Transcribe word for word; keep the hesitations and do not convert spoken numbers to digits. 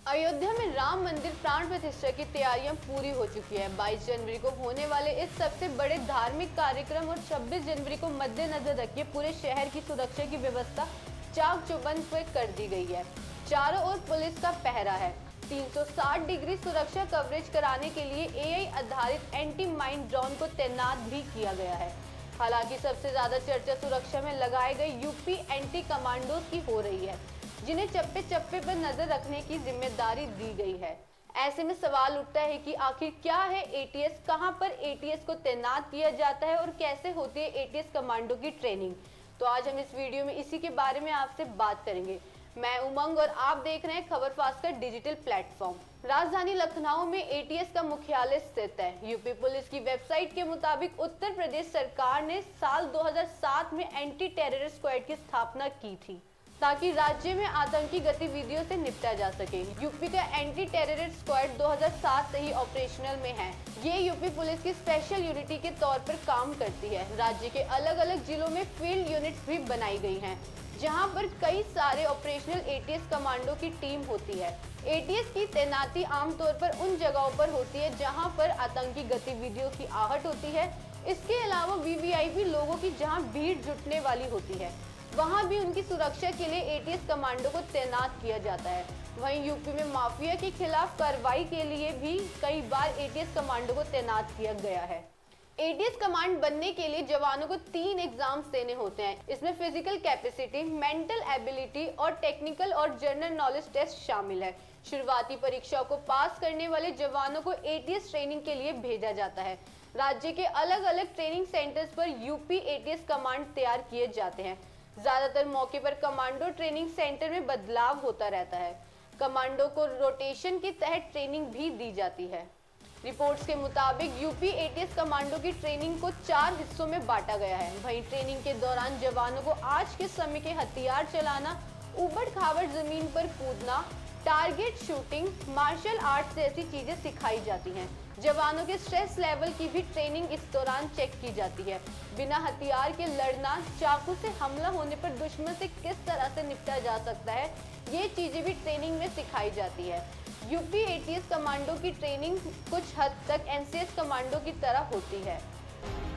अयोध्या में राम मंदिर प्राण प्रतिष्ठा की तैयारियां पूरी हो चुकी है। बाईस जनवरी को होने वाले इस सबसे बड़े धार्मिक कार्यक्रम और छब्बीस जनवरी को मद्देनजर रखिए पूरे शहर की सुरक्षा की व्यवस्था चाक चौबंद कर दी गई है। चारों ओर पुलिस का पहरा है। तीन सौ साठ डिग्री सुरक्षा कवरेज कराने के लिए एआई आधारित एंटी माइन ड्रोन को तैनात भी किया गया है। हालांकि सबसे ज्यादा चर्चा सुरक्षा में लगाए गए यूपी एंटी कमांडोज की हो रही है, जिन्हें चप्पे चप्पे पर नजर रखने की जिम्मेदारी दी गई है। ऐसे में सवाल उठता है कि आखिर क्या है एटीएस, कहां पर एटीएस को तैनात किया जाता है और कैसे होती है एटीएस कमांडो की ट्रेनिंग। तो आज हम इस वीडियो में इसी के बारे में आपसे बात करेंगे। मैं उमंग और आप देख रहे हैं खबर फास्ट का डिजिटल प्लेटफॉर्म। राजधानी लखनऊ में एटीएस का मुख्यालय स्थित है। यूपी पुलिस की वेबसाइट के मुताबिक उत्तर प्रदेश सरकार ने साल दो हज़ार सात में एंटी टेरर स्क्वाड की स्थापना की थी ताकि राज्य में आतंकी गतिविधियों से निपटा जा सके। यूपी का एंटी टेरर स्क्वाड दो हज़ार सात से ही ऑपरेशनल में है। ये यूपी पुलिस की स्पेशल यूनिटी के तौर पर काम करती है। राज्य के अलग अलग जिलों में फील्ड यूनिट्स भी बनाई गई हैं, जहां पर कई सारे ऑपरेशनल एटीएस कमांडो की टीम होती है। एटीएस की तैनाती आमतौर पर उन जगहों पर होती है जहां पर आतंकी गतिविधियों की आहट होती है। इसके अलावा वीवीआईपी लोगों की जहां भीड़ जुटने वाली होती है, वहां भी उनकी सुरक्षा के लिए एटीएस कमांडो को तैनात किया जाता है। वहीं यूपी में माफिया के खिलाफ कार्रवाई के लिए भी कई बार एटीएस कमांडो को तैनात किया गया है। एटीएस कमांड बनने के लिए जवानों को तीन एग्जाम्स देने होते हैं। इसमें फिजिकल कैपेसिटी, मेंटल एबिलिटी और टेक्निकल और जनरल नॉलेज टेस्ट शामिल है। शुरुआती परीक्षा को पास करने वाले जवानों को एटीएस ट्रेनिंग के लिए भेजा जाता है। राज्य के अलग अलग ट्रेनिंग सेंटर्स पर यूपी एटीएस कमांड तैयार किए जाते हैं। ज्यादातर मौके पर कमांडो ट्रेनिंग सेंटर में बदलाव होता रहता है। कमांडो को रोटेशन के तहत ट्रेनिंग भी दी जाती है। रिपोर्ट्स के मुताबिक यूपी एटीएस कमांडो की ट्रेनिंग को चार हिस्सों में बांटा गया है। वहीं ट्रेनिंग के दौरान जवानों को आज के समय के हथियार चलाना, उबड़ खाबड़ जमीन पर कूदना, टारगेट शूटिंग, मार्शल आर्ट्स जैसी चीजें सिखाई जाती हैं। जवानों के स्ट्रेस लेवल की भी ट्रेनिंग इस दौरान चेक की जाती है। बिना हथियार के लड़ना, चाकू से हमला होने पर दुश्मन से किस तरह से निपटा जा सकता है, ये चीजें भी ट्रेनिंग में सिखाई जाती है। यूपी एटीएस कमांडो की ट्रेनिंग कुछ हद तक एनसीएस कमांडो की तरह होती है।